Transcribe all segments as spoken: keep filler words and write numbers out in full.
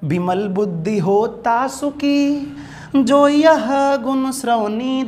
विमल बुद्धि होता सुखी, जो यह गुण श्रवणी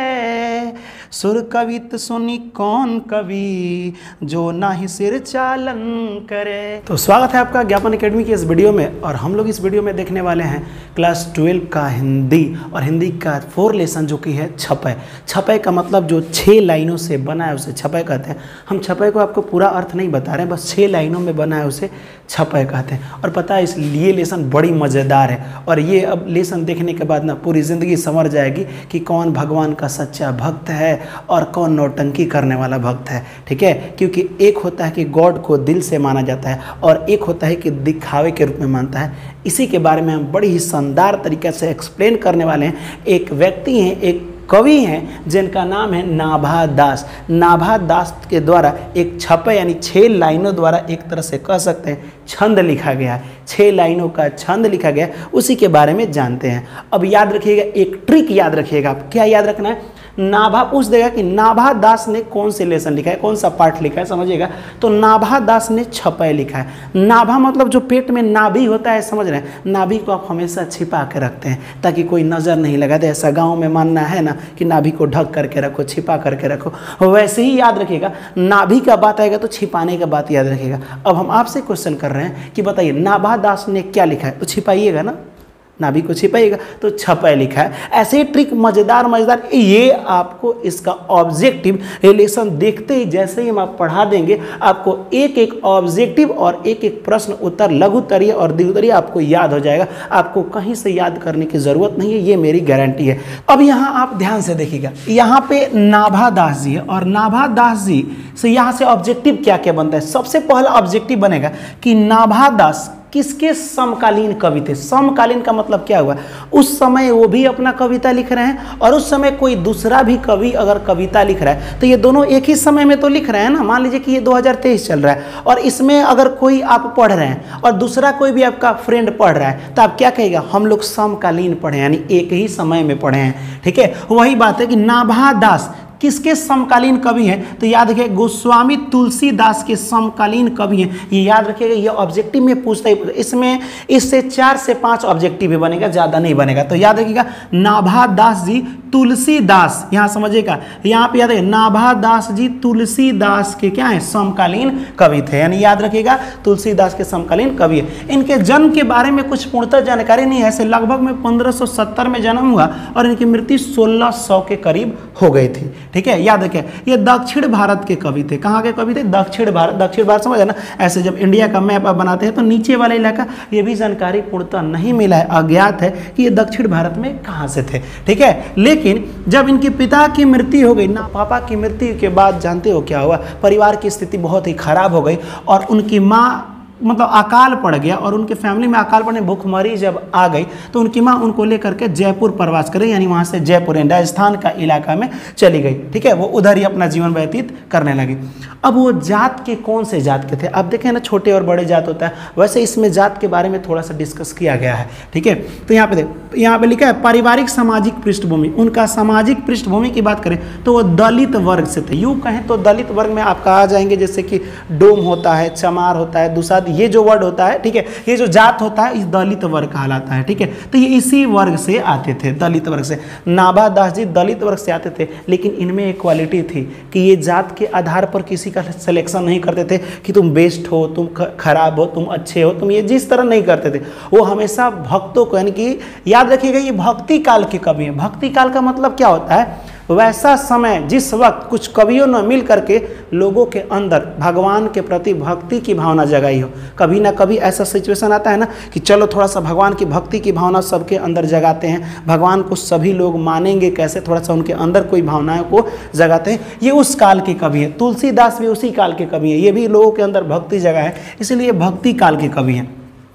धरे। सुर कवित सुनी कौन कवि, जो नाही सिर चालन करे। तो स्वागत है आपका ज्ञापन एकेडमी की इस वीडियो में। और हम लोग इस वीडियो में देखने वाले हैं क्लास ट्वेल्व का हिंदी, और हिंदी का फोर लेसन जो कि है छपै। छपै का मतलब जो छः लाइनों से बना है उसे छपै कहते हैं। हम छपै को आपको पूरा अर्थ नहीं बता रहे हैं, बस छः लाइनों में बना है उसे छपै कहते हैं। और पता है इसलिए लेसन बड़ी मज़ेदार है, और ये अब लेसन देखने के बाद ना पूरी ज़िंदगी समझ जाएगी कि कौन भगवान का सच्चा भक्त है और कौन नौटंकी करने वाला भक्त है। ठीक है, क्योंकि एक होता है कि गॉड को दिल से माना जाता है और एक होता है कि दिखावे के रूप में मानता है। इसी के बारे में हम बड़ी ही शानदार तरीके से एक्सप्लेन करने वाले हैं। एक व्यक्ति हैं, एक कवि हैं जिनका नाम है नाभा दास। नाभा दास के द्वारा एक छपै यानी छः लाइनों द्वारा एक तरह से कह सकते हैं छंद लिखा गया है। छः लाइनों का छंद लिखा गया है, उसी के बारे में जानते हैं। अब याद रखिएगा, एक ट्रिक याद रखिएगा। आप क्या याद रखना है? नाभा पूछ देगा कि नाभा दास ने कौन से लेसन लिखा है, कौन सा पाठ लिखा है, समझिएगा। तो नाभा दास ने छपै लिखा है। नाभा मतलब जो पेट में नाभि होता है, समझ रहे हैं। नाभि को आप हमेशा छिपा के रखते हैं ताकि कोई नज़र नहीं लगा दे। ऐसा गाँव में मानना है ना कि नाभि को ढक करके रखो, छिपा करके रखो। वैसे ही याद रखिएगा, नाभि का बात आएगा तो छिपाने का बात याद रखिएगा। अब हम आपसे क्वेश्चन कर रहे हैं कि बताइए नाभा दास ने क्या लिखा है, तो छिपाइएगा ना, नाभि को छिपाइएगा, तो छपै लिखा है। ऐसे ही ट्रिक मज़ेदार मज़ेदार ये आपको इसका ऑब्जेक्टिव रिलेशन देखते ही जैसे ही हम आप पढ़ा देंगे, आपको एक एक ऑब्जेक्टिव और एक एक प्रश्न उत्तर लघु उत्तरीय और दीर्घ उत्तरीय आपको याद हो जाएगा। आपको कहीं से याद करने की ज़रूरत नहीं है, ये मेरी गारंटी है। अब यहाँ आप ध्यान से देखिएगा, यहाँ पे नाभा दास जी है और नाभा दास जी से यहाँ से ऑब्जेक्टिव क्या क्या बनता है। सबसे पहला ऑब्जेक्टिव बनेगा कि नाभा दास किसके समकालीन कवि थे। समकालीन का मतलब क्या हुआ, उस समय वो भी अपना कविता लिख रहे हैं और उस समय कोई दूसरा भी कवि अगर कविता लिख रहा है तो ये दोनों एक ही समय में तो लिख रहे हैं ना। मान लीजिए कि ये दो हज़ार तेईस चल रहा है और इसमें अगर कोई आप पढ़ रहे हैं और दूसरा कोई भी आपका फ्रेंड पढ़ रहा है तो आप क्या कहेगा, हम लोग समकालीन पढ़े यानी एक ही समय में पढ़े हैं। ठीक है, वही बात है कि नाभा दास किसके समकालीन कवि हैं, तो याद रखिए गोस्वामी तुलसीदास के समकालीन कवि हैं। ये याद रखिएगा, ये ऑब्जेक्टिव में पूछता ही पूछता। इसमें इससे चार से पांच ऑब्जेक्टिव भी बनेगा, ज़्यादा नहीं बनेगा। तो याद रखिएगा नाभा दास जी तुलसीदास, यहाँ समझिएगा, यहाँ पे याद है नाभा दास जी तुलसीदास के क्या है, समकालीन कवि थे। यानी याद रखिएगा तुलसीदास के समकालीन कवि है। इनके जन्म के बारे में कुछ पूर्णतः जानकारी नहीं है। ऐसे लगभग में पंद्रह सौ सत्तर में जन्म हुआ और इनकी मृत्यु सोलह सौ के करीब हो गई थी। ठीक है, याद रखिए ये दक्षिण भारत के कवि थे। कहाँ के कवि थे? दक्षिण भारत। दक्षिण भारत समझ ना, ऐसे जब इंडिया का मैप आप बनाते हैं तो नीचे वाला इलाका, ये भी जानकारी पूर्णतः नहीं मिला है, अज्ञात है कि ये दक्षिण भारत में कहाँ से थे। ठीक है, लेकिन जब इनके पिता की मृत्यु हो गई ना, पापा की मृत्यु के बाद जानते हो क्या हुआ, परिवार की स्थिति बहुत ही खराब हो गई और उनकी माँ मतलब अकाल पड़ गया और उनके फैमिली में अकाल पड़ने भूखमरी जब आ गई तो उनकी माँ उनको लेकर के जयपुर प्रवास करे, यानी वहाँ से जयपुर राजस्थान का इलाका में चली गई। ठीक है, वो उधर ही अपना जीवन व्यतीत करने लगी। अब वो जात के कौन से जात के थे, अब देखें ना छोटे और बड़े जात होता है, वैसे इसमें जात के बारे में थोड़ा सा डिस्कस किया गया है। ठीक है, तो यहाँ पे देख, यहाँ पे लिखा है पारिवारिक सामाजिक पृष्ठभूमि। उनका सामाजिक पृष्ठभूमि की बात करें तो वो दलित वर्ग से थे। यूँ कहें तो दलित वर्ग में आपका आ जाएंगे जैसे कि डोम होता है, चमार होता है, दुसाध, ये जो वर्ड होता है, ठीक है, ये जो जात होता है इस दलित वर्ग कहलाता है। ठीक है, तो ये इसी वर्ग से आते थे, दलित वर्ग से। नाभा दास जी दलित वर्ग से आते थे, लेकिन इनमें एक क्वालिटी थी कि ये जात के आधार पर किसी का सिलेक्शन नहीं करते थे कि तुम बेस्ट हो, तुम खराब हो, तुम अच्छे हो, तुम ये जिस तरह नहीं करते थे। वो हमेशा भक्तों को, यानी कि याद रखिएगा ये भक्ति काल के कवि हैं। भक्ति काल का मतलब क्या होता है, वैसा समय जिस वक्त कुछ कवियों ने मिल करके लोगों के अंदर भगवान के प्रति भक्ति की भावना जगाई हो। कभी ना कभी ऐसा सिचुएशन आता है ना कि चलो थोड़ा सा भगवान की भक्ति की भावना सबके अंदर जगाते हैं, भगवान को सभी लोग मानेंगे कैसे, थोड़ा सा उनके अंदर कोई भावनाओं को जगाते हैं। ये उस काल के कवि हैं। तुलसीदास भी उसी काल के कवि हैं, ये भी लोगों के अंदर भक्ति जगा है, इसलिए भक्ति काल के कवि हैं।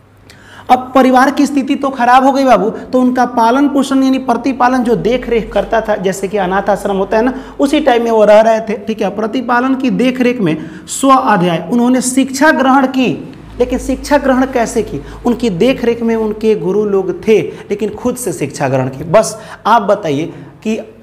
अब परिवार की स्थिति तो खराब हो गई बाबू, तो उनका पालन पोषण यानी प्रतिपालन जो देख रेख करता था, जैसे कि अनाथ आश्रम होता है ना, उसी टाइम में वो रह रहे थे। ठीक है, प्रतिपालन की देख रेख में स्व अध्याय उन्होंने शिक्षा ग्रहण की। लेकिन शिक्षा ग्रहण कैसे की? उनकी देख रेख में उनके गुरु लोग थे, लेकिन खुद से शिक्षा ग्रहण की। बस आप बताइए कि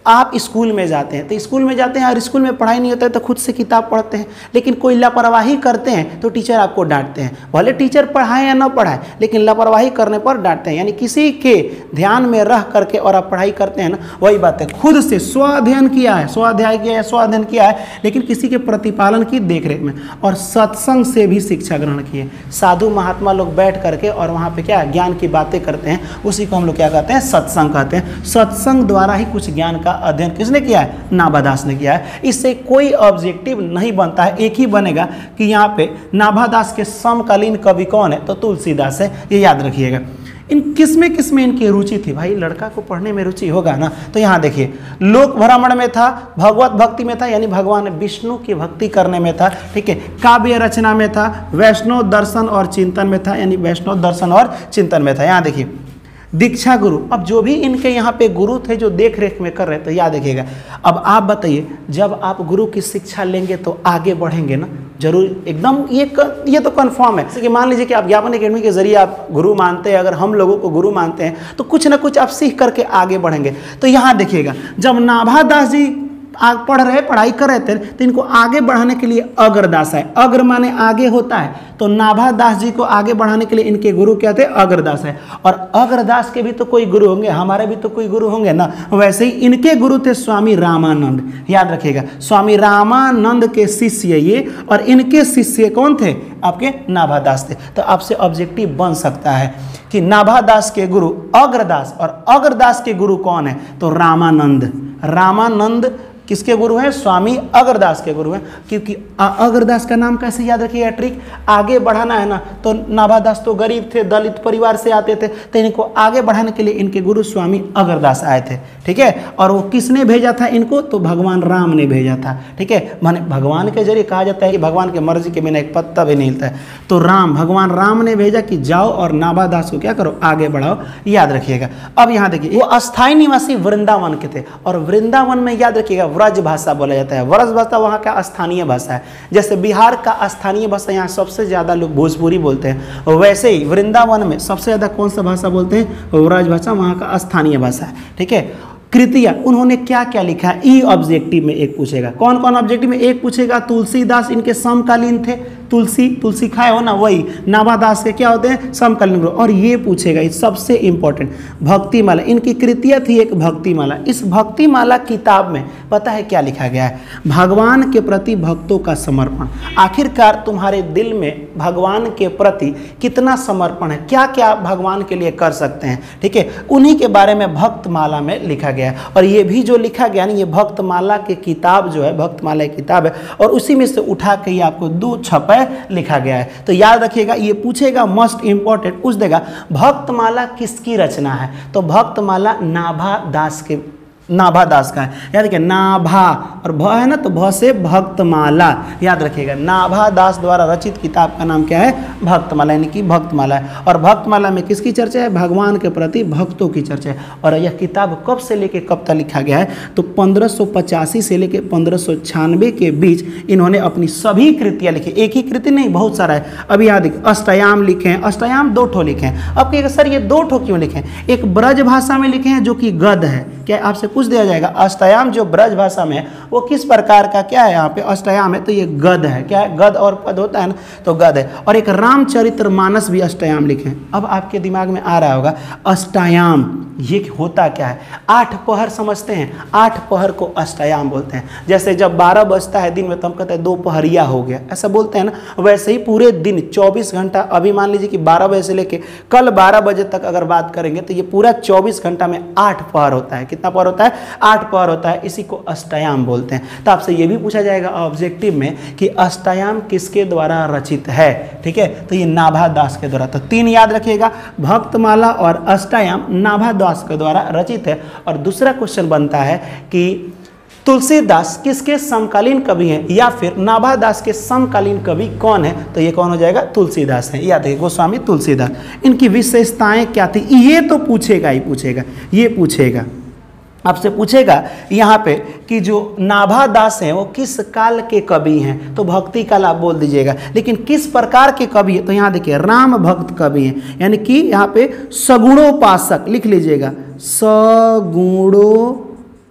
आप स्कूल में जाते हैं तो स्कूल में जाते हैं और स्कूल में पढ़ाई नहीं होता है तो खुद से किताब पढ़ते हैं, लेकिन कोई लापरवाही करते हैं तो टीचर आपको डांटते हैं। भले टीचर पढ़ाए या ना पढ़ाए, लेकिन लापरवाही करने पर डांटते हैं। यानी किसी के ध्यान में रह करके और आप पढ़ाई करते हैं ना, वही बात है। खुद से स्वाध्ययन किया है, स्वाध्याय किया है, स्वाध्ययन किया है, लेकिन किसी के प्रतिपालन की देखरेख में, और सत्संग से भी शिक्षा ग्रहण किए। साधु महात्मा लोग बैठ करके और वहाँ पे क्या ज्ञान की बातें करते हैं, उसी को हम लोग क्या कहते हैं, सत्संग कहते हैं। सत्संग द्वारा ही कुछ ज्ञान का अध्ययन किसने किया है, नाभादास ने किया है। इससे कोई ऑब्जेक्टिव नहीं बनता है, एक ही बनेगा कि यहाँ पे नाभादास के समकालीन कवि कौन है, तो तुलसीदास है, ये याद रखिएगा। इन किसमें किसमें इनकी रुचि थी, भाई लड़का को पढ़ने में रुचि होगा ना। तो यहाँ देखिए, लोक भ्रमण में था, भगवत भक्ति में था, यानी भगवान विष्णु की भक्ति करने में था, ठीक है। काव्य रचना में था, वैष्णव दर्शन और चिंतन में था, यानी वैष्णव दर्शन और चिंतन में था। यहाँ देखिए दीक्षा गुरु, अब जो भी इनके यहाँ पे गुरु थे जो देख रेख में कर रहे थे, याद रखिएगा। अब आप बताइए, जब आप गुरु की शिक्षा लेंगे तो आगे बढ़ेंगे ना, जरूर, एकदम ये कर, ये तो कंफर्म है। जैसे कि मान लीजिए कि आप ज्ञापन एकेडमी के जरिए आप गुरु मानते हैं, अगर हम लोगों को गुरु मानते हैं तो कुछ ना कुछ आप सीख करके आगे बढ़ेंगे। तो यहाँ देखिएगा, जब नाभादास जी आग पढ़ रहे पढ़ाई कर रहे थे तो इनको आगे बढ़ाने के लिए अग्रदास है। अग्र माने आगे होता है, तो नाभादास जी को आगे बढ़ाने के लिए इनके गुरु क्या थे, अग्रदास है। और अग्रदास के भी तो कोई गुरु होंगे, हमारे भी तो कोई गुरु होंगे ना। वैसे ही इनके गुरु थे स्वामी रामानंद, याद रखिएगा, स्वामी रामानंद के शिष्य ये, और इनके शिष्य कौन थे, आपके नाभादास थे। तो आपसे ऑब्जेक्टिव बन सकता है कि नाभादास के गुरु अग्रदास, और अग्रदास के गुरु कौन है, तो रामानंद। रामानंद किसके गुरु हैं, स्वामी अग्रदास के गुरु हैं। क्योंकि अग्रदास का नाम कैसे याद रखिएगा, ट्रिक आगे बढ़ाना है ना। तो नाभादास तो गरीब थे, दलित परिवार से आते थे, तो इनको आगे बढ़ाने के लिए इनके गुरु स्वामी अग्रदास आए थे, ठीक है। और वो किसने भेजा था इनको, तो भगवान राम ने भेजा था, ठीक है। माने भगवान के जरिए कहा जाता है कि भगवान के मर्जी के बिना एक पत्ता भी नहीं हिलता है। तो राम, भगवान राम ने भेजा कि जाओ और नाभादास को क्या करो, आगे बढ़ाओ, याद रखिएगा। अब यहाँ देखिए, वो अस्थायी निवासी वृंदावन के थे, और वृंदावन में याद रखिएगा व्रज भाषा बोला जाता है। व्रज भाषा वहाँ का स्थानीय भाषा है। जैसे बिहार का स्थानीय भाषा यहाँ सबसे ज़्यादा लोग भोजपुरी बोलते हैं, वैसे ही वृंदावन में सबसे ज़्यादा कौन सा भाषा बोलते हैं, व्रज भाषा, वहाँ का स्थानीय भाषा है, ठीक है। कृतियाँ उन्होंने क्या क्या लिखा है, ई ऑब्जेक्टिव में एक पूछेगा। कौन कौन ऑब्जेक्टिव में एक पूछेगा, तुलसीदास इनके समकालीन थे, तुलसी तुलसी खाए हो ना, वही नाभादास के क्या होते हैं, समकालीन गुरु। और ये पूछेगा, ये सबसे इंपॉर्टेंट, भक्तिमाला, इनकी कृतियाँ थी एक भक्तिमाला। इस भक्तिमाला किताब में पता है क्या लिखा गया है, भगवान के प्रति भक्तों का समर्पण। आखिरकार तुम्हारे दिल में भगवान के प्रति कितना समर्पण है, क्या क्या आप भगवान के लिए कर सकते हैं, ठीक है, उन्हीं के बारे में भक्तमाला में लिखा गया है। और ये भी जो लिखा गया ना, ये भक्तमाला की किताब जो है, भक्तमाला की किताब है, और उसी में से उठा के ये आपको दो छपे लिखा गया है। तो याद रखिएगा, ये पूछेगा मोस्ट इंपॉर्टेंट, पूछ देगा भक्तमाला किसकी रचना है, तो भक्तमाला नाभादास के, नाभादास का है। याद रखिए, नाभा और भ है ना, तो भ से भक्तमाला, याद रखिएगा। नाभादास द्वारा रचित किताब का नाम क्या है, भक्तमाला, यानी कि भक्तमाला है। और भक्तमाला में किसकी चर्चा है, भगवान के प्रति भक्तों की चर्चा है। और यह किताब कब से लेके कब तक लिखा गया है, तो पंद्रह सौ पचासी से लेके पंद्रह सौ छियानवे के बीच इन्होंने अपनी सभी कृतियाँ लिखी। एक ही कृति नहीं, बहुत सारा है। अभी याद देखिए, अष्टयाम लिखे हैं, अष्टयाम दो ठो लिखे हैं। अब कहिएगा सर ये दो ठो क्यों लिखे हैं, एक ब्रज भाषा में लिखे हैं जो कि गद्य है। क्या आपसे पूछ दिया जाएगा, अष्टयाम जो ब्रज भाषा में है वो किस प्रकार का, क्या है यहाँ पे अष्टयाम है, तो ये गद्य है। क्या है, गद्य और पद होता है ना, तो गद्य है। और एक रामचरितमानस भी अष्टयाम लिखे हैं। अब आपके दिमाग में आ रहा होगा अष्टयाम ये होता क्या है, आठ पहर समझते हैं, आठ पहर को अष्टयाम बोलते हैं। जैसे जब बारह बजता है दिन में तो हम कहते हैं दो पहरिया हो गया, ऐसा बोलते हैं ना, वैसे ही पूरे दिन चौबीस घंटा, अभी मान लीजिए कि बारह बजे से लेके कल बारह बजे तक अगर बात करेंगे तो ये पूरा चौबीस घंटा में आठ पहर होता है। कितना पहर होता है, आठ पहर होता है, इसी को अष्टयाम बोलते हैं। तो आपसे ये भी पूछा जाएगा ऑब्जेक्टिव में कि अष्टयाम किसके द्वारा रचित है, ठीक है, तो ये नाभादास के द्वारा। तो तीन याद रखिएगा, भक्तमाला और अष्टयाम नाभादास के द्वारा रचित है। और दूसरा क्वेश्चन बनता है कि तुलसीदास किसके समकालीन कवि हैं, या फिर नाभादास के समकालीन कवि कौन है, तो ये कौन हो जाएगा, तुलसीदास हैं। याद रखिए, गोस्वामी तुलसीदास। इनकी विशेषताएं क्या थी, ये तो पूछेगा ही पूछेगा, ये पूछेगा आपसे, पूछेगा यहाँ पे कि जो नाभादास हैं वो किस काल के कवि हैं, तो भक्ति काल आप बोल दीजिएगा। लेकिन किस प्रकार के कवि है, तो यहाँ देखिए राम भक्त कवि हैं, यानी कि यहाँ पे सगुणोपासक लिख लीजिएगा, सगुणो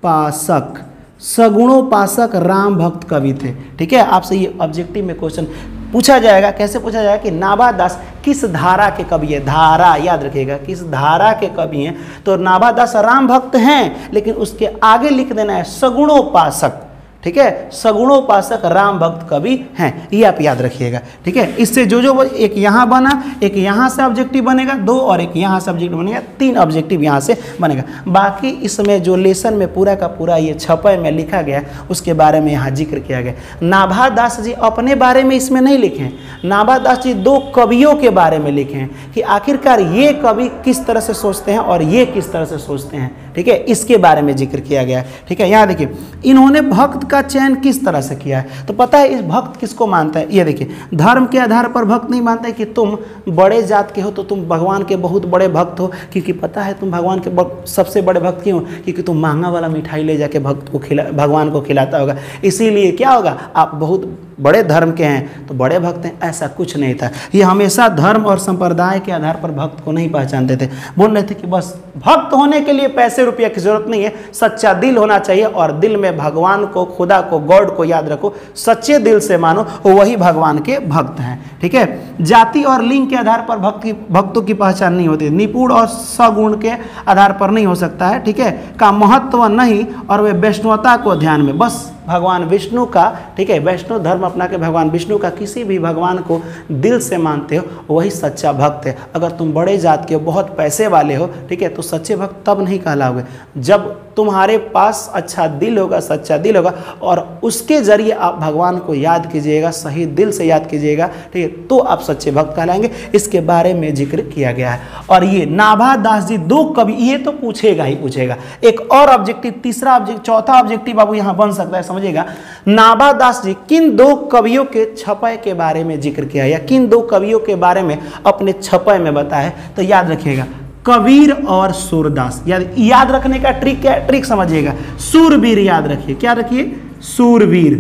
पासक, सगुणोपासक राम भक्त कवि थे। ठीक है, आपसे ये ऑब्जेक्टिव में क्वेश्चन पूछा जाएगा। कैसे पूछा जाएगा कि नाभादास किस धारा के कवि है, धारा याद रखिएगा, किस धारा के कवि हैं। तो नाभादास राम भक्त हैं, लेकिन उसके आगे लिख देना है सगुणोपासक। ठीक है, सगुणोपासक राम भक्त कवि हैं, ये आप याद रखिएगा। ठीक है, इससे जो जो एक यहाँ बना, एक यहाँ से ऑब्जेक्टिव बनेगा दो, और एक यहाँ से ऑब्जेक्टिव बनेगा तीन, ऑब्जेक्टिव यहाँ से बनेगा। बाकी इसमें जो लेसन में पूरा का पूरा ये छपे में लिखा गया उसके बारे में यहाँ जिक्र किया गया। नाभादास जी अपने बारे में इसमें नहीं लिखे हैं, नाभादास जी दो कवियों के बारे में लिखे हैं कि आखिरकार ये कवि किस तरह से सोचते हैं और ये किस तरह से सोचते हैं। ठीक है, इसके बारे में जिक्र किया गया है। ठीक है, यहाँ देखिए इन्होंने भक्त का चयन किस तरह से किया है। तो पता है इस भक्त किसको मानता है, ये देखिए धर्म के आधार पर भक्त नहीं मानता है कि तुम बड़े जात के हो तो तुम भगवान के बहुत बड़े भक्त हो, क्योंकि पता है तुम भगवान के सबसे बड़े भक्त क्यों, क्योंकि तुम महंगा वाला मिठाई ले जाके भक्त को खिला भगवान को खिलाता होगा, इसीलिए क्या होगा आप बहुत बड़े धर्म के हैं तो बड़े भक्त हैं। ऐसा कुछ नहीं था, ये हमेशा धर्म और संप्रदाय के आधार पर भक्त को नहीं पहचानते थे। बोल रहे थे कि बस भक्त होने के लिए पैसे रुपये की जरूरत नहीं है, सच्चा दिल होना चाहिए और दिल में भगवान को, खुदा को, गॉड को याद रखो, सच्चे दिल से मानो, वही भगवान के भक्त हैं। ठीक है, जाति और लिंग के आधार पर भक्त की भक्तों की पहचान नहीं होती, निपुण और सगुण के आधार पर नहीं हो सकता है। ठीक है, का महत्व नहीं, और वे वैष्णवता को ध्यान में, बस भगवान विष्णु का, ठीक है, वैष्णव धर्म अपना के भगवान विष्णु का किसी भी भगवान को दिल से मानते हो वही सच्चा भक्त है। अगर तुम बड़े जात के हो, बहुत पैसे वाले हो, ठीक है, तो सच्चे भक्त तब नहीं कहलाओगे जब तुम्हारे पास अच्छा दिल होगा, सच्चा दिल होगा, और उसके जरिए आप भगवान को याद कीजिएगा, सही दिल से याद कीजिएगा, ठीक है, तो आप सच्चे भक्त कहलाएंगे। इसके बारे में जिक्र किया गया है। और ये नाभादास जी दो कवि, ये तो पूछेगा ही पूछेगा। एक और ऑब्जेक्टिव, तीसरा ऑब्जेक्टिव, चौथा ऑब्जेक्टिव बाबू यहाँ बन सकता है, समझिएगा। नाभादास जी किन दो कवियों के छपे के बारे में जिक्र किया या किन दो कवियों के बारे में अपने छपे में बताया, तो याद रखिएगा कबीर और सूरदास। याद याद रखने का ट्रिक क्या है, ट्रिक समझिएगा। सूरवीर याद रखिए, क्या रखिए, सूरवीर।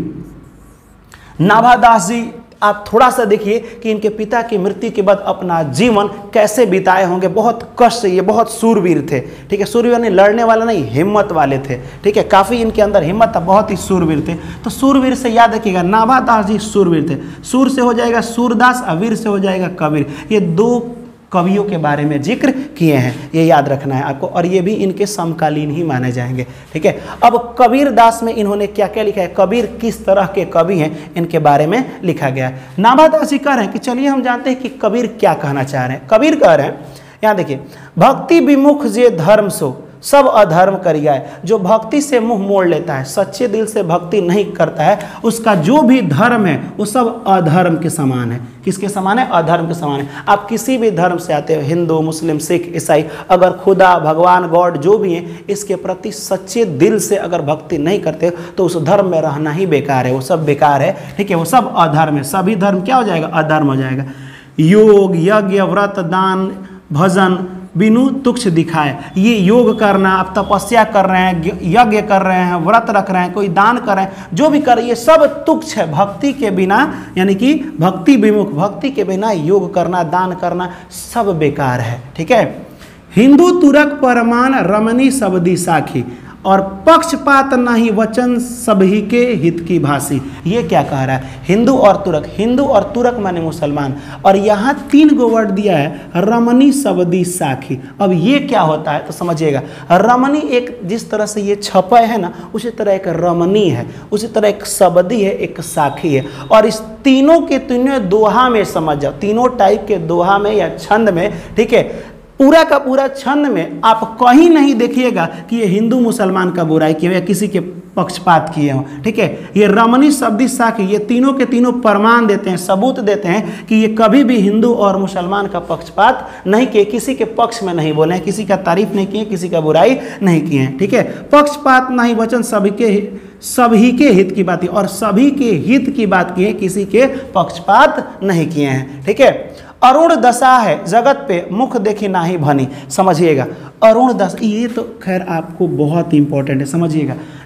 नाभादास जी आप थोड़ा सा देखिए कि इनके पिता की मृत्यु के बाद अपना जीवन कैसे बिताए होंगे, बहुत कष्ट से, ये बहुत सूरवीर थे। ठीक है, सूरवीर नहीं, लड़ने वाला नहीं, हिम्मत वाले थे। ठीक है, काफ़ी इनके अंदर हिम्मत था, बहुत ही सूरवीर थे। तो सूरवीर से याद रखिएगा, नाभादास जी सूरवीर थे। सूर से हो जाएगा सूरदास, अवीर से हो जाएगा कबीर। ये दो कवियों के बारे में जिक्र किए हैं, ये याद रखना है आपको, और ये भी इनके समकालीन ही माने जाएंगे। ठीक है, अब कबीर दास में इन्होंने क्या क्या लिखा है, कबीर किस तरह के कवि हैं, इनके बारे में लिखा गया है। नाभादास जी कह रहे हैं कि चलिए हम जानते हैं कि कबीर क्या कहना चाह रहे हैं। कबीर कह रहे हैं, यहाँ देखिए, भक्ति विमुख जे धर्म सो सब अधर्म करिया है। जो भक्ति से मुंह मोड़ लेता है, सच्चे दिल से भक्ति नहीं करता है, उसका जो भी धर्म है वो सब अधर्म के समान है। किसके समान है, अधर्म के समान है। आप किसी भी धर्म से आते हो, हिंदू, मुस्लिम, सिख, ईसाई, अगर खुदा, भगवान, गॉड जो भी है, इसके प्रति सच्चे दिल से अगर भक्ति नहीं करते हो तो उस धर्म में रहना ही बेकार है, वो सब बेकार है। ठीक है, वो सब अधर्म है। सभी धर्म क्या हो जाएगा, अधर्म हो जाएगा। योग, यज्ञ, व्रत, दान, भजन बिनु तुक्ष दिखाए। ये योग करना, आप तपस्या कर रहे हैं, यज्ञ कर रहे हैं, व्रत रख रहे हैं, कोई दान कर रहे हैं, जो भी कर रहे हैं, ये सब तुक्ष है। भक्ति के बिना, यानी कि भक्ति विमुख, भक्ति के बिना योग करना, दान करना सब बेकार है। ठीक है, हिंदू तुरक परमान रमणी सबदी साखी, और पक्षपात नहीं वचन सभी के हित की भाषी। ये क्या कह रहा है, हिंदू और तुरक, हिंदू और तुरक माने मुसलमान, और यहाँ तीन गो वर्ड दिया है, रमणी सबदी साखी। अब ये क्या होता है तो समझिएगा, रमणी एक जिस तरह से ये छपे है ना, उसी तरह एक रमणी है, उसी तरह एक सबदी है, एक साखी है। और इस तीनों के तीनों दोहा में समझ जाओ, तीनों टाइप के दोहा में या छंद में, ठीक है, पूरा का पूरा छंद में आप कहीं नहीं देखिएगा कि ये हिंदू मुसलमान का बुराई किए या किसी के पक्षपात किए हों। ठीक है, ये रमणी शब्दी साखी, ये तीनों के तीनों प्रमाण देते हैं, सबूत देते हैं कि ये कभी भी हिंदू और मुसलमान का पक्षपात नहीं किए, किसी के पक्ष में नहीं बोले हैं, किसी का तारीफ नहीं किए, किसी का बुराई नहीं किए हैं। ठीक है, पक्षपात नहीं वचन सभी के सभी के हित की बात है, और सभी के हित की बात की है, किसी के पक्षपात नहीं किए हैं। ठीक है, अरुण दशा है जगत पे मुख देखी ना ही भनी। समझिएगा, अरुण दशा, ये तो खैर आपको बहुत इंपॉर्टेंट है, समझिएगा।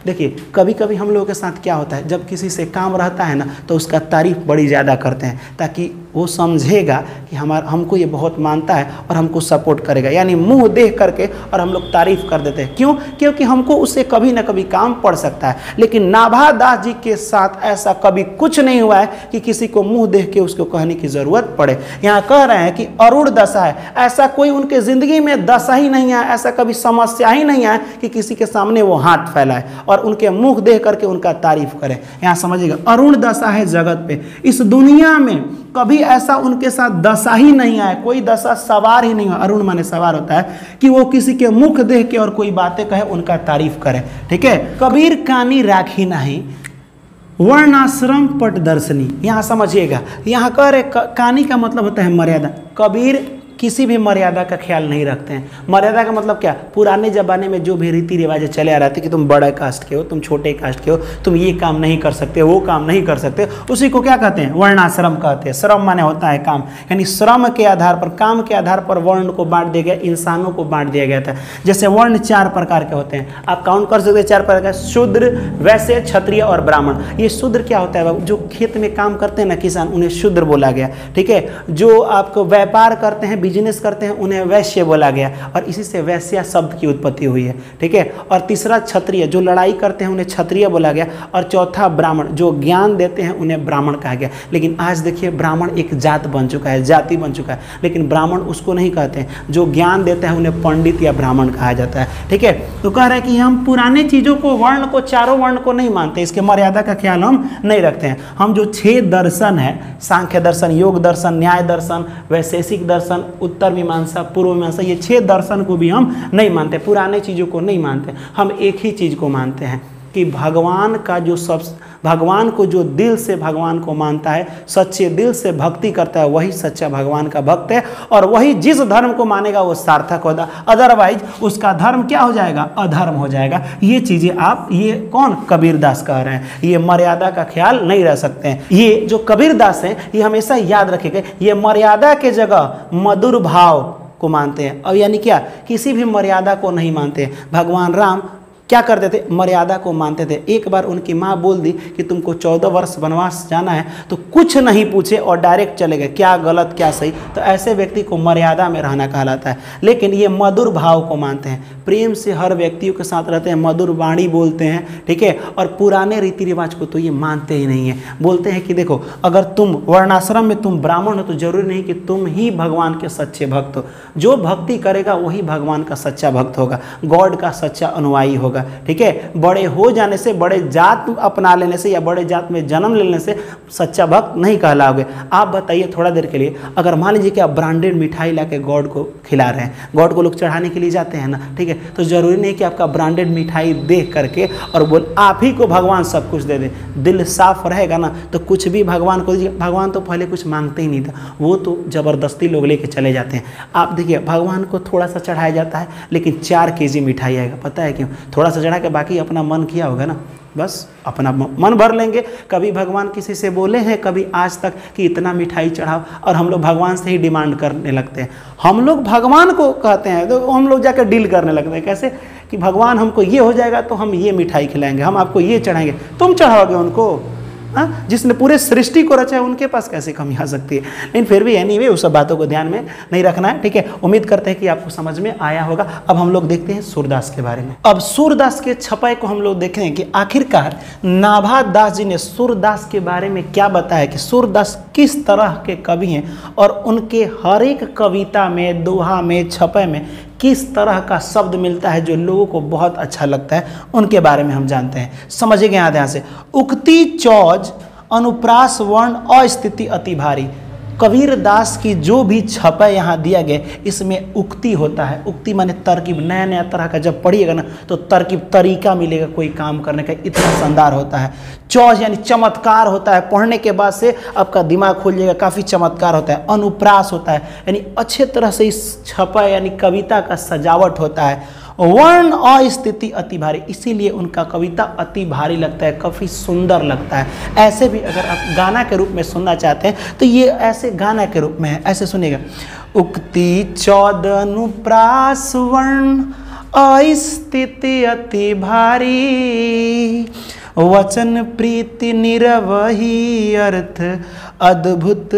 देखिए कभी कभी हम लोगों के साथ क्या होता है, जब किसी से काम रहता है ना तो उसका तारीफ बड़ी ज़्यादा करते हैं, ताकि वो समझेगा कि हमारा हमको ये बहुत मानता है और हमको सपोर्ट करेगा, यानी मुंह देख करके और हम लोग तारीफ कर देते हैं। क्यों? क्योंकि हमको उससे कभी ना कभी काम पड़ सकता है। लेकिन नाभा दास जी के साथ ऐसा कभी कुछ नहीं हुआ है कि किसी को मुंह देख के उसको कहने की जरूरत पड़े। यहाँ कह रहे हैं कि अरुण दशा है, ऐसा कोई उनके जिंदगी में दशा ही नहीं है, ऐसा कभी समस्या ही नहीं है कि किसी के सामने वो हाथ फैलाए और उनके मुंह देख करके उनका तारीफ करे। यहाँ समझिएगा, अरुण दशा है जगत पे, इस दुनिया में कभी ऐसा उनके साथ दशा ही नहीं आया, कोई दशा सवार ही नहीं हुआ। अरुण माने सवार होता है कि वो किसी के मुख देख के और कोई बातें कहे उनका तारीफ करे। ठीक है, कबीर कानी राखी नहीं वर्णाश्रम पट दर्शनी। यहाँ समझिएगा, यहाँ कह रहे कानी का मतलब होता है मर्यादा। कबीर किसी भी मर्यादा का ख्याल नहीं रखते हैं। मर्यादा का मतलब क्या? पुराने ज़माने में जो भी रीति रिवाजें चले आ रहे थे कि तुम बड़े कास्ट के हो, तुम छोटे कास्ट के हो, तुम ये काम नहीं कर सकते, वो काम नहीं कर सकते, उसी को क्या कहते हैं? वर्णाश्रम कहते हैं। श्रम माने होता है काम, यानी श्रम के आधार पर, काम के आधार पर वर्ण को बांट दिया गया, इंसानों को बांट दिया गया था। जैसे वर्ण चार प्रकार के होते हैं, आप काउंट कर सकते हैं चार प्रकार के, शूद्र, वैश्य, क्षत्रिय और ब्राह्मण। ये शूद्र क्या होता है? जो खेत में काम करते हैं ना किसान, उन्हें शूद्र बोला गया। ठीक है, जो आपको व्यापार करते हैं, बिजनेस करते हैं, उन्हें वैश्य बोला गया और इसी से वैश्या शब्द की उत्पत्ति हुई है। ठीक है, और तीसरा क्षत्रिय, जो लड़ाई करते हैं उन्हें क्षत्रिय बोला गया, और चौथा ब्राह्मण, जो ज्ञान देते हैं उन्हें ब्राह्मण कहा गया। लेकिन आज देखिए ब्राह्मण एक जात बन चुका है, जाति बन चुका है, लेकिन ब्राह्मण उसको नहीं कहते हैं। जो ज्ञान देते हैं उन्हें पंडित या ब्राह्मण कहा जाता है। ठीक है, तो कह रहे हैं कि हम पुराने चीज़ों को, वर्ण को, चारों वर्ण को नहीं मानते, इसके मर्यादा का ख्याल हम नहीं रखते हैं। हम जो छह दर्शन है, सांख्य दर्शन, योग दर्शन, न्याय दर्शन, वैशेषिक दर्शन, उत्तर मीमांसा, पूर्व मीमांसा, ये छह दर्शन को भी हम नहीं मानते, पुराने चीज़ों को नहीं मानते। हम एक ही चीज़ को मानते हैं कि भगवान का जो सब, भगवान को जो दिल से भगवान को मानता है, सच्चे दिल से भक्ति करता है, वही सच्चा भगवान का भक्त है, और वही जिस धर्म को मानेगा वो सार्थक होगा। अदरवाइज उसका धर्म क्या हो जाएगा? अधर्म हो जाएगा। ये चीज़ें आप, ये कौन? कबीरदास कह रहे हैं। ये मर्यादा का ख्याल नहीं रह सकते हैं। ये जो कबीरदास हैं, ये हमेशा याद रखेंगे, ये मर्यादा के जगह मधुर भाव को मानते हैं। और यानी क्या? किसी भी मर्यादा को नहीं मानते। भगवान राम क्या करते थे? मर्यादा को मानते थे। एक बार उनकी माँ बोल दी कि तुमको चौदह वर्ष वनवास जाना है, तो कुछ नहीं पूछे और डायरेक्ट चले गए, क्या गलत क्या सही। तो ऐसे व्यक्ति को मर्यादा में रहना कहलाता है। लेकिन ये मधुर भाव को मानते हैं, प्रेम से हर व्यक्तियों के साथ रहते हैं, मधुर वाणी बोलते हैं। ठीक है, और पुराने रीति रिवाज को तो ये मानते ही नहीं है। बोलते हैं कि देखो, अगर तुम वर्णाश्रम में तुम ब्राह्मण हो तो जरूरी नहीं कि तुम ही भगवान के सच्चे भक्त हो। जो भक्ति करेगा वही भगवान का सच्चा भक्त होगा, गॉड का सच्चा अनुयायी होगा। ठीक है, बड़े हो जाने से, बड़े जात अपना लेने से या बड़े जात में जन्म लेने से सच्चा भक्त नहीं कहलाओगे। आप बताइए थोड़ा देर के लिए, अगर मान लीजिए कि आप ब्रांडेड मिठाई लाके गॉड को खिला रहे हैं, गॉड को लोग चढ़ाने के लिए जाते हैं ना, ठीक है, तो जरूरी नहीं कि आपका ब्रांडेड मिठाई देख करके और बोल आप ही को भगवान सब कुछ दे दे। दिल साफ रहेगा ना तो कुछ भी भगवान को दीजिए। भगवान तो पहले कुछ मांगते ही नहीं था, वो तो जबरदस्ती लोग लेके चले जाते हैं। आप देखिए, भगवान को थोड़ा सा चढ़ाया जाता है, लेकिन चार के जी मिठाई आएगा। पता है क्यों? थोड़ा सा चढ़ा के बाकी अपना मन किया होगा ना, बस अपना मन भर लेंगे। कभी भगवान किसी से बोले हैं कभी आज तक कि इतना मिठाई चढ़ाओ? और हम लोग भगवान से ही डिमांड करने लगते हैं। हम लोग भगवान को कहते हैं तो हम लोग जाकर डील करने लगते हैं। कैसे? कि भगवान हमको ये हो जाएगा तो हम ये मिठाई खिलाएंगे, हम आपको ये चढ़ाएंगे, तुम चढ़ाओगे उनको? हाँ, जिसने पूरे सृष्टि को रचा है उनके पास कैसे कमी आ सकती है? लेकिन फिर भी एनीवे उस सब बातों को ध्यान में नहीं रखना है। ठीक है, उम्मीद करते हैं कि आपको समझ में आया होगा। अब हम लोग देखते हैं सूरदास के बारे में। अब सूरदास के छपाई को हम लोग देखें कि आखिरकार नाभा दास जी ने सूरदास के बारे में क्या बताया, कि सूरदास किस तरह के कवि हैं और उनके हर एक कविता में, दोहा में, छपाई में किस तरह का शब्द मिलता है जो लोगों को बहुत अच्छा लगता है, उनके बारे में हम जानते हैं। समझिएगा यहाँ ध्यान से। उक्ति चौज अनुप्रास वर्ण अस्थिति अति भारी। कबीर दास की जो भी छपा यहाँ दिया गया, इसमें उक्ति होता है। उक्ति माने तरकीब, नया नया तरह का जब पढ़िएगा ना तो तरकीब, तरीका मिलेगा कोई काम करने का, इतना शानदार होता है। चौज यानी चमत्कार होता है, पढ़ने के बाद से आपका दिमाग खुल जाएगा, काफ़ी चमत्कार होता है। अनुप्रास होता है, यानी अच्छे तरह से इस छपा यानी कविता का सजावट होता है। वर्ण अस्थिति अति भारी, इसीलिए उनका कविता अति भारी लगता है, काफ़ी सुंदर लगता है। ऐसे भी अगर आप गाना के रूप में सुनना चाहते हैं तो ये ऐसे गाना के रूप में है, ऐसे सुनिएगा। उक्ति चौद अनुप्रास वर्ण अस्थिति अति भारी, वचन प्रीति निरवही, अर्थ अद्भुत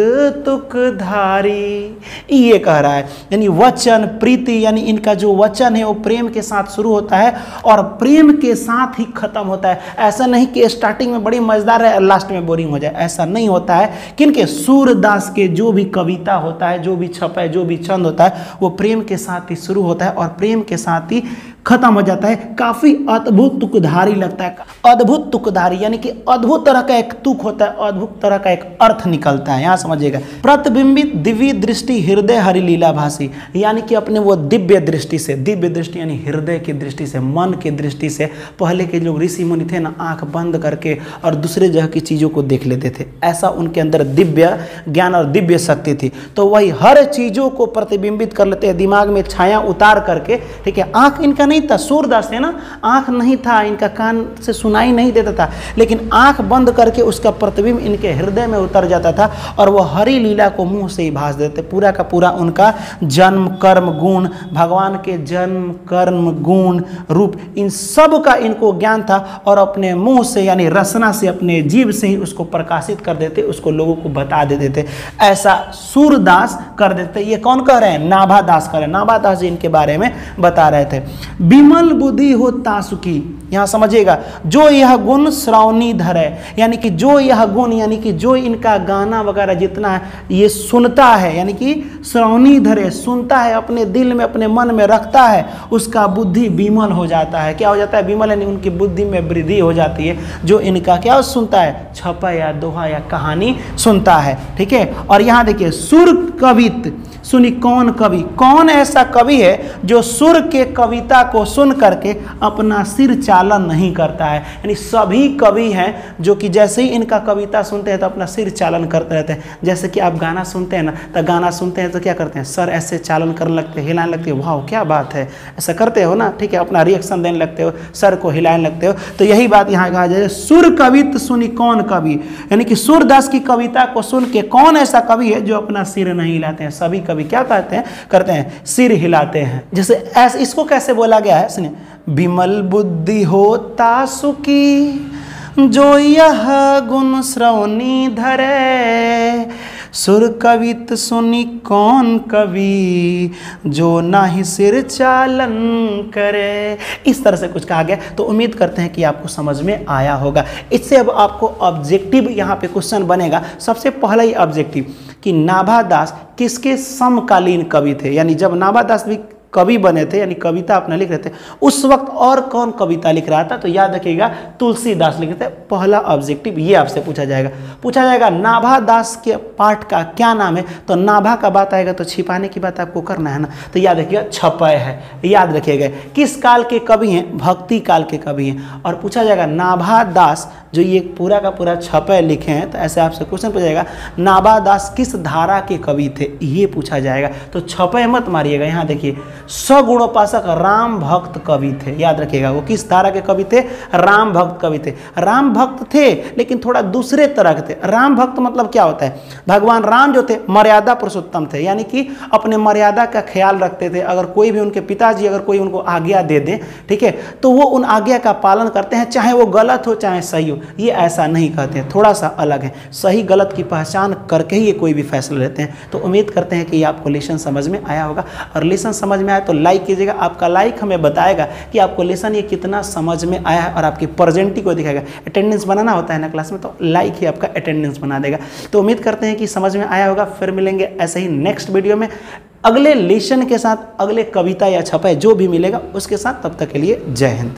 तुकधारी। ये कह रहा है, यानी वचन प्रीति, यानी इनका जो वचन है वो प्रेम के साथ शुरू होता है और प्रेम के साथ ही खत्म होता है। ऐसा नहीं कि स्टार्टिंग में बड़ी मजेदार है, लास्ट में बोरिंग हो जाए, ऐसा नहीं होता है। किनके? सूरदास के जो भी कविता होता है, जो भी छप है, जो भी छंद होता है, वो प्रेम के साथ ही शुरू होता है और प्रेम के साथ ही खत्म हो जाता है। काफी अद्भुत तुकधारी लगता है। अद्भुत तुकधारी यानी कि अद्भुत तरह का एक तुक होता है, अद्भुत तरह का एक अर्थ निकलता है। यहाँ समझिएगा, प्रतिबिंबित दिव्य दृष्टि हृदय हरि लीला भाषी, यानी कि अपने वो दिव्य दृष्टि से, दिव्य दृष्टि यानी हृदय की दृष्टि से, मन की दृष्टि से, पहले के लोग ऋषि मुनि थे ना, आंख बंद करके और दूसरे जगह की चीजों को देख लेते थे। ऐसा उनके अंदर दिव्य ज्ञान और दिव्य शक्ति थी। तो वही हर चीजों को प्रतिबिंबित कर लेते हैं, दिमाग में छाया उतार करके। ठीक है, आंख इनका नहीं था, सूरदास थे ना, आंख नहीं था, इनका कान से सुनाई नहीं देता था, लेकिन आंख बंद करके उसका प्रतिबिंब इनके हृदय में उतर जाता था और वह हरि लीला को मुंह से ही भास देते। पूरा का पूरा उनका जन्म कर्म गुण, भगवान के जन्म कर्म गुण रूप, इन सब का इनको ज्ञान था और अपने मुंह से यानी रसना से, अपने जीव से ही उसको प्रकाशित कर देते, उसको लोगों को बता देते थे। ऐसा सूरदास कर देते। ये कौन कह रहे हैं? नाभादास कह रहे हैं। नाभादास जी इनके बारे में बता रहे थे। विमल बुद्धि हो तासुकी, यहां समझिएगा, जो यह गुण श्रावणी धरे, यानी कि जो यह गुण, यानी कि जो इनका गाना वगैरह जितना है ये सुनता है, यानी कि श्रावणी धरे, सुनता है, अपने दिल में अपने मन में रखता है, उसका बुद्धि विमल हो जाता है। क्या हो जाता है? विमल, यानी उनकी बुद्धि में वृद्धि हो जाती है। जो इनका क्या सुनता है? छपा या दोहा या कहानी सुनता है। ठीक है, और यहाँ देखिए, सुर कवित सुनी, कौन कवि, कौन ऐसा कवि है जो सुर के कविता को सुन करके अपना सिर चालन नहीं करता है। यानी सभी कवि हैं जो कि जैसे ही इनका कविता सुनते हैं तो अपना सिर चालन करते रहते हैं। जैसे कि आप गाना सुनते हैं ना, तो गाना सुनते हैं तो क्या करते हैं? सर ऐसे चालन करने लगते हैं, हिलाने लगते हैं, वाह क्या बात है, ऐसा करते हो ना। ठीक है, अपना रिएक्शन देने लगते हो, सर को हिलाने लगते हो। तो यही बात यहाँ कहा जाए, सुर कवित सुनी कौन कवि, यानी कि सूरदास की कविता को सुन के कौन ऐसा कवि है जो अपना सिर नहीं हिलाते हैं। सभी कवि क्या कहते हैं? करते हैं, सिर हिलाते हैं। जैसे ऐसे, इसको कैसे बोला गया है सुनिए, विमल बुद्धि होता सुखी, जो यह गुण श्रवणी धरे, सुर कवित सुनी कौन कवि, जो नाही सिर चालन करे। इस तरह से कुछ कहा गया। तो उम्मीद करते हैं कि आपको समझ में आया होगा। इससे अब आपको ऑब्जेक्टिव यहाँ पे क्वेश्चन बनेगा। सबसे पहला ही ऑब्जेक्टिव कि नाभादास किसके समकालीन कवि थे, यानी जब नाभादास भी कवि बने थे, यानी कविता अपना लिख रहे थे, उस वक्त और कौन कविता लिख रहा था? तो याद रखिएगा, तुलसीदास लिख रहे थे। पहला ऑब्जेक्टिव ये आपसे पूछा जाएगा। पूछा जाएगा नाभादास के पाठ का क्या नाम है? तो नाभा का बात आएगा तो छिपाने की बात आपको करना है ना, तो याद रखिएगा छपय है। याद रखिएगा किस काल के कवि हैं? भक्ति काल के कवि हैं। और पूछा जाएगा नाभादास जो ये पूरा का पूरा छपय लिखे हैं, तो ऐसे आपसे क्वेश्चन पूछा जाएगा नाभादास किस धारा के कवि थे, ये पूछा जाएगा। तो छपय मत मारिएगा। यहाँ देखिए, सगुणोपासक राम भक्त कवि थे। याद रखिएगा, वो किस धारा के कवि थे? राम भक्त कवि थे। राम भक्त थे लेकिन थोड़ा दूसरे तरह के थे। राम भक्त मतलब क्या होता है? भगवान राम जो थे मर्यादा पुरुषोत्तम थे, यानी कि अपने मर्यादा का ख्याल रखते थे। अगर कोई भी उनके पिताजी अगर कोई उनको आज्ञा दे दे, ठीक है, तो वो उन आज्ञा का पालन करते हैं, चाहे वो गलत हो चाहे सही हो। ये ऐसा नहीं कहते हैं, थोड़ा सा अलग है। सही गलत की पहचान करके ही ये कोई भी फैसला लेते हैं। तो उम्मीद करते हैं कि ये आपको लेसन समझ में आया होगा। और लेसन समझ में आया तो लाइक कीजिएगा। आपका लाइक हमें बताएगा कि आपको लेसन ये कितना समझ में आया है और आपकी प्रेजेंटी को दिखाएगा। अटेंडेंस बनाना होता है ना क्लास में, तो लाइक ही आपका अटेंडेंस बना देगा। तो उम्मीद करते हैं कि समझ में आया होगा। फिर मिलेंगे ऐसे ही नेक्स्ट वीडियो में अगले लेसन के साथ, अगले कविता या छपाई जो भी मिलेगा उसके साथ। तब तक के लिए जय हिंद।